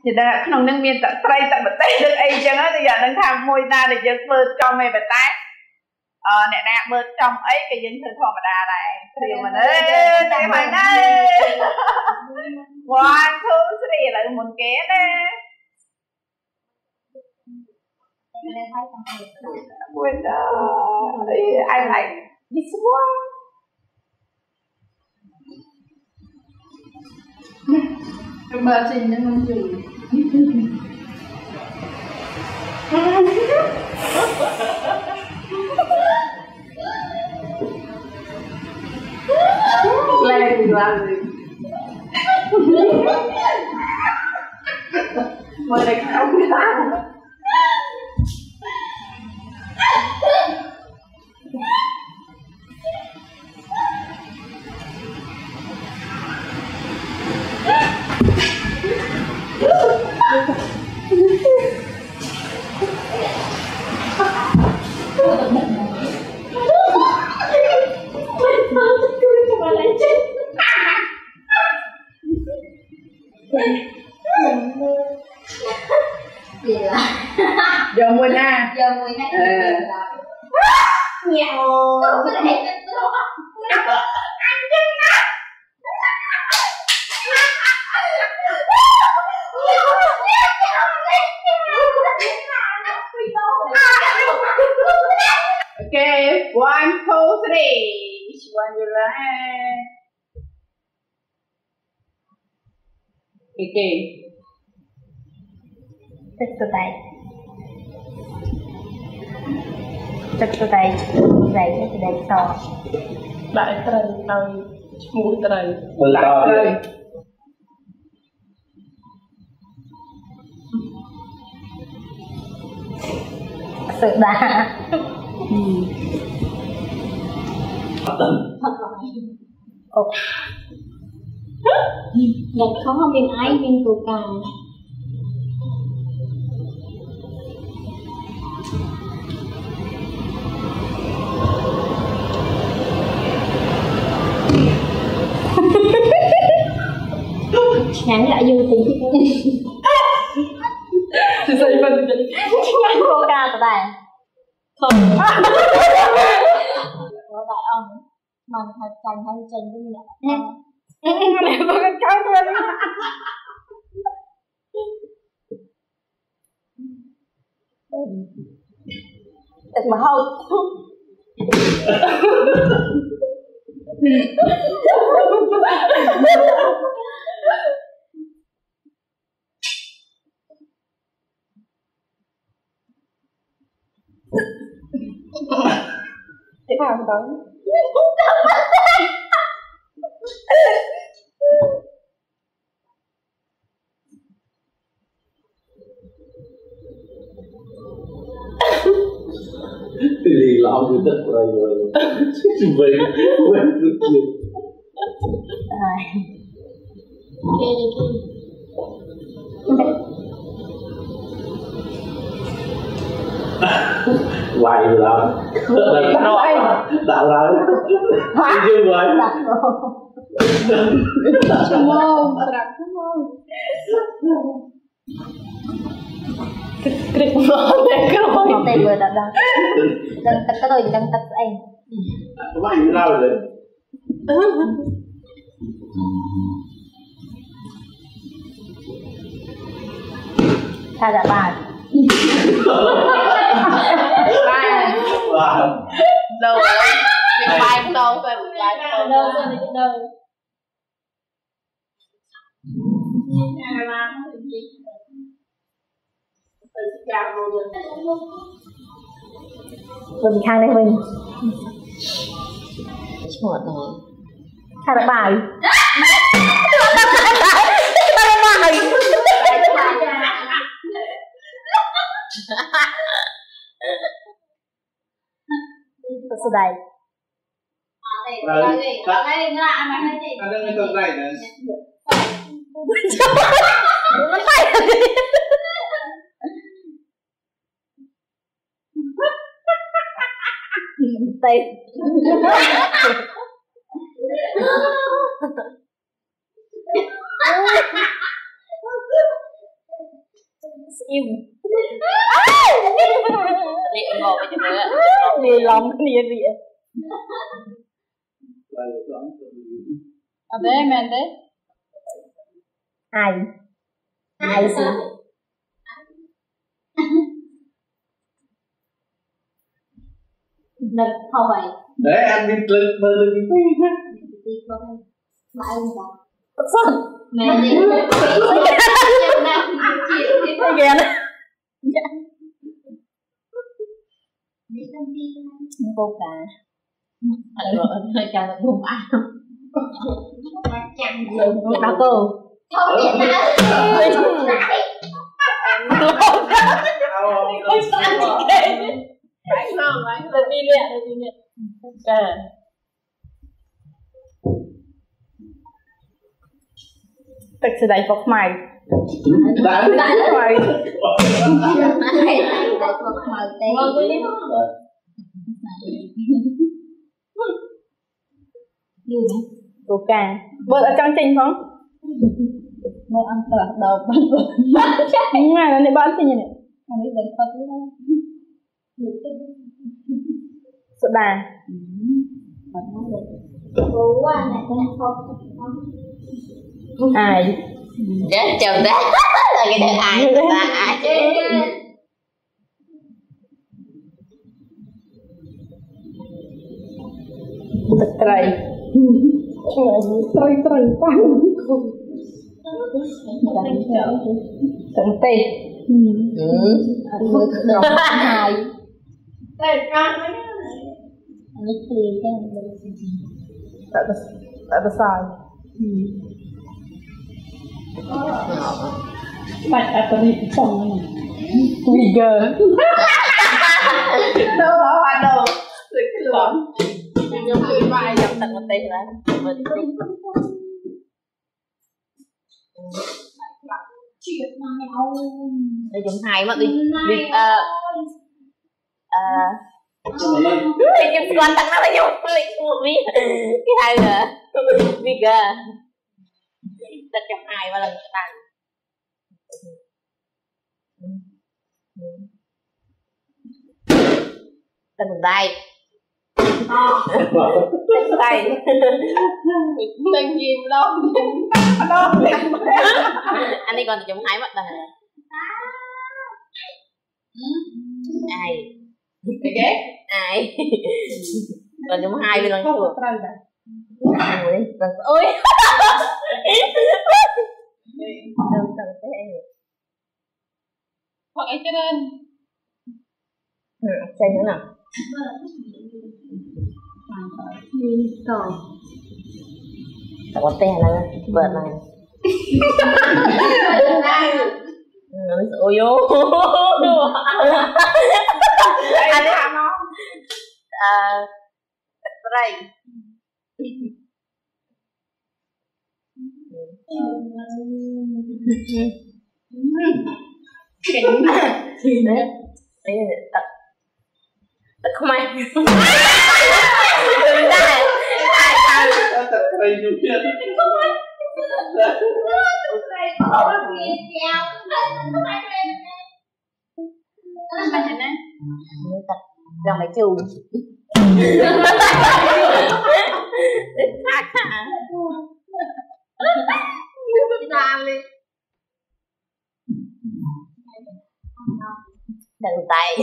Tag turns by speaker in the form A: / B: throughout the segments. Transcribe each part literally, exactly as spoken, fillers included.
A: thì ta không năng miên tận tây tận bật tây được ấy chẳng á thì giờ đang tham môi ta để giật bớt trong mày bật tay ờ nè nè bớt trong ấy cái dính thử thò mà đà này thì mà ê này mày đây one two three lại một ké đấy quên đó ai lại đi xuống mà trình nó không chịu lên làm gì mời đánh ông ra giờ mùi na
B: giờ mùi na nhào
A: okay one two three which one you like okay
B: Chất tay Chất tay Dày cái dày to
C: Đại trời trời Mũi trời
A: Đại trời
B: Sự đá Ồ Nhật không có bên ái bên cổ càng ngắn lại vô tình
C: thì sao mình
B: ngắn vô ca tụi này không có đại ông mình phải cần hay trình với mình
A: này tôi con cháu tôi
B: thật mà không
C: thế nào đó
D: Lì lão như tất rồi rồi vậy quên được gì
B: rồi
D: hoài rồi đó đạo rồi đi chưa rồi
C: Come on, come on. Krik mau deh kalau
B: mau teh gue datang dan teka tuh jangan tek anh
D: Mày đâu rồi
B: tha giả bài
A: bài đầu cái bài cũng đâu phải bài đâu
B: đâu rồi cái đâu mình khang đây mình chuột này khai đặt bài khai đặt bài thật sự đầy
D: đây đây đây nó là anh nói gì anh đang lên tầng này nè
B: nó phải tay yêu liệt ngồi với chừng nữa liệt lòng liệt liệt
C: ở đây mẹ đấy
B: ai ai gì nè không vậy
D: đấy anh đi lên bơi lên
B: đi không mà anh sao mẹ đi cái kìa cô cả anh vợ hơi chàng là buồn ai không chàng bà cô không biết nào không anh là đi lẹ là đi lẹ à tak se dají pochmaj.
D: Dá?
B: Pochmaj. Cô càng bớt ở trong trình không? Bớt ăn tờ đầu bớt bớt đúng rồi, nó để bớt trình như này nó để bớt bớt như thế sữa đà cô quá này con không ai
E: chết chồng đó là cái đợt ai là ai
B: thật trời trời trời tăng không tận tê được hai tại tại sao
C: bạch ở cái gì phòng này
B: Viger
A: đâu đó bắt đầu lịch sử
E: nhưng khi vai dòng tận một tí là mình đi dùng hai mất đi đi ờ ờ đi chụp quan tăng nó là dùng lịch một ví cái hai là Viger tất trong hai và lần tăng Tình tay Tình tay
C: tình gì đâu
A: đó
E: anh đi còn dùng hai mắt này ai ai còn dùng hai bên lần chuột ôi ôi
C: hoặc ấy cho nên
E: chơi nữa nào có tên là vợt này ôi vô
A: anh làm không
E: à đây đấy đấy là tật không ai đừng ra
D: Thầy dù chưa
E: rằng phải chù đừng tay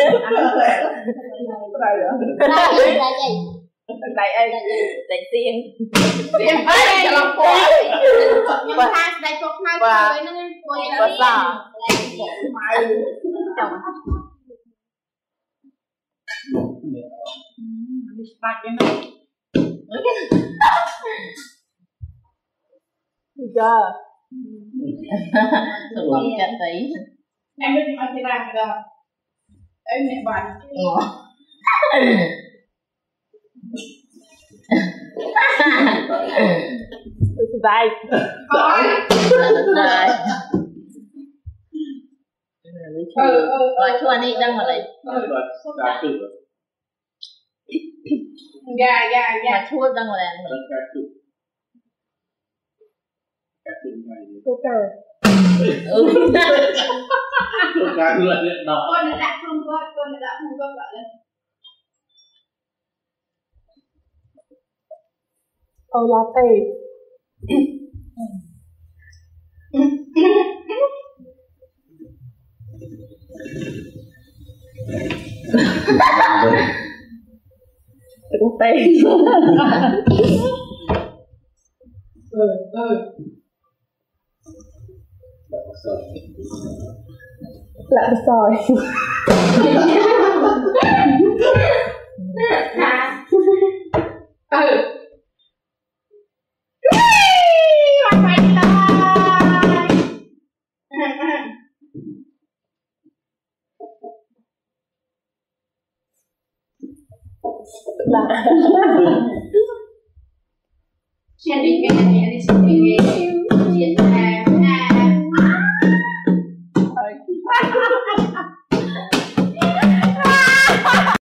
A: đây đây
E: đánh tiên
A: tiền ai cho làm khổ
E: nhưng mà hai đây chốt hai rồi nó có sợ
A: mày bắt cái này
B: giờ
E: tụi mình chặt tí
A: em biết mà thì làm được em mẹ bạn
B: Vai
E: rồi chua đi đăng vào đây
D: Đã cử
A: gà gà gà
E: mà chua đăng vào đây
D: Đã cử Đã cử này
B: cô cờ
D: Cô ca người nhận đọc.
A: Con đã đặt không có, con đã đặt không có gọi lên.
B: Ô latte.
C: Đúng tên. Ừ, ừ.
B: Lại sỏi.
A: Ừ. Mày mày lên.
B: Là